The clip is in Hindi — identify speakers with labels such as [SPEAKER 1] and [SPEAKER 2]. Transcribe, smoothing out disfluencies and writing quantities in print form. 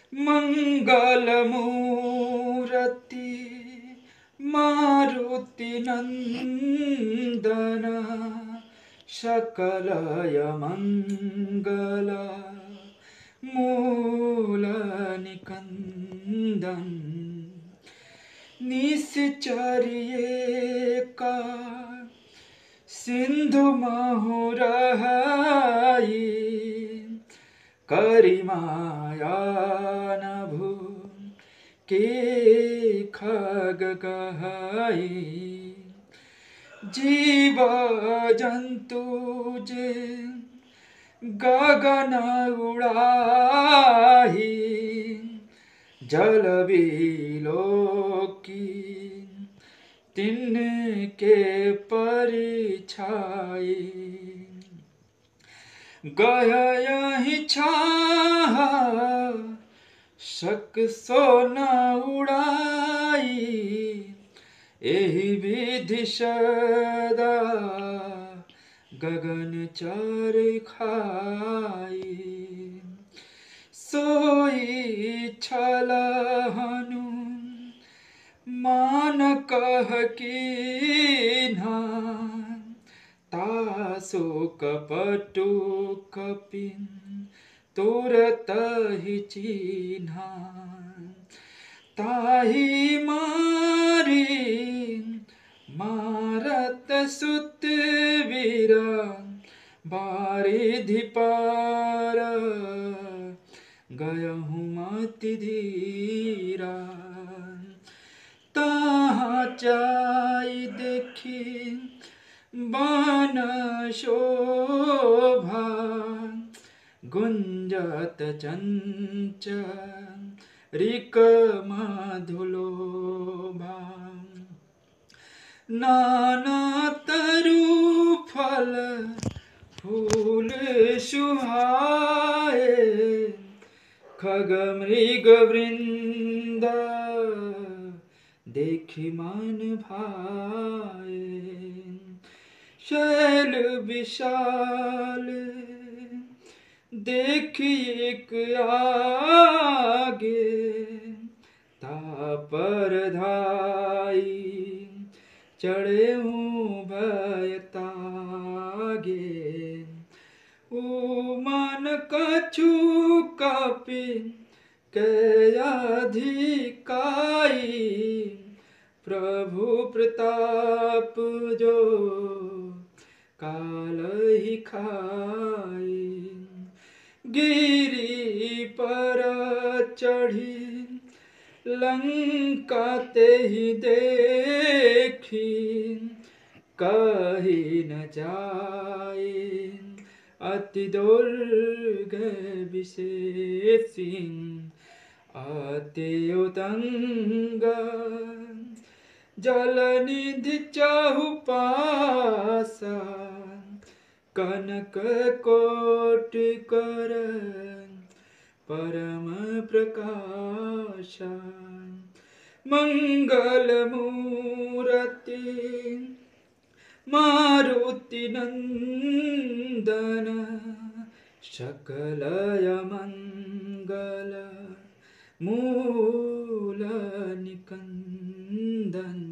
[SPEAKER 1] मङ्गलमूर्ति मारुति नन्दन सकलय मङ्गल मूलनिकन्दन निश्चर्येका सिन्धु महुरहाई करिमाया नभु के खगगहाई जीव जन्तु जे गगन उडाही जल बिलोकी तिनके परिछाई गया यही छाह शक सो न उड़ाई एहि विधि सदा गगन चार खाई सोई छलहनु मान कह कीन्हा तासो कपटु कपिन तुरत ही चिन्हा ताही मारी मारत सुत वीरा बारिधि पार गयहु मति धीरा ताहा चाई देखी बन शोभा गुंजत चंचरिक मधुलोभा नाना तरु फल फूल सुहाए खग मृग वृंद देखि मन भाए शैल विशाल देखि एक आगे तापर धाई चढ़े भय तागे मन कछु कपिन के अधिकाई प्रभु प्रताप जो काल ही खाई गिरी पर चढ़ी लंका ते ही देखी कही न जाए अति दुर्गय विशेषी अति उतंग जल निधि चहुपासा कनक कोट कर परम प्रकाशा मंगल मूर्ति मारुति नंदन सकलय मंगल मूल निकंदन।